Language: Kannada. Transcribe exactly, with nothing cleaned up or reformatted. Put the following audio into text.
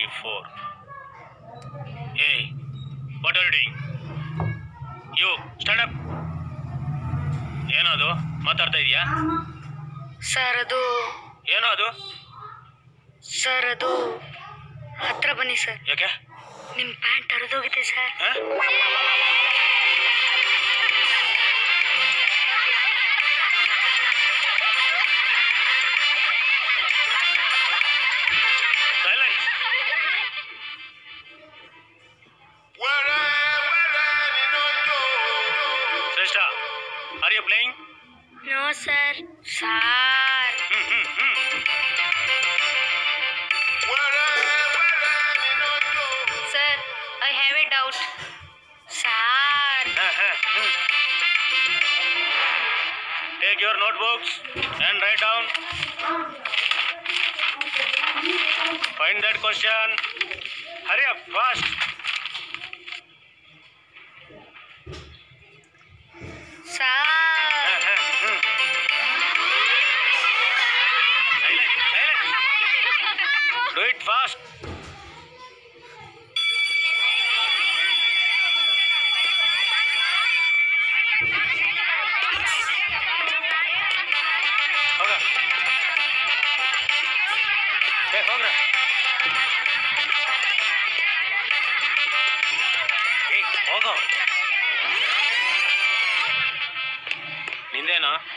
four. Hey, what are you doing? You, stand up. ಏನೋ ಅದು ಮಾತಾಡ್ತಾ ಇದೀಯಾ? ಸರ್ ಅದು ಏನೋ ಅದು? ಸರ್ ಅದು ಹತ್ರ ಬನ್ನಿ ಸರ್. ಯಾಕೆ? ನಿಮ್ಮ ಪ್ಯಾಂಟ್ ಹರಿದೋಗಿದೆ sir. Shrestha, are you playing? No sir. Sir. Hmm, hmm, hmm. Sir, I have a doubt. Sir. Uh, uh, hmm. Take your notebooks and write down. Find that question. Hurry up, fast. Sir. Uh, uh, hmm. Silent, silent. Do it fast. ಹೋಗ. ಏ ಹೋಗ್ರ. ಏ ಹೋಗೋ. ನಿಂದೇನೋ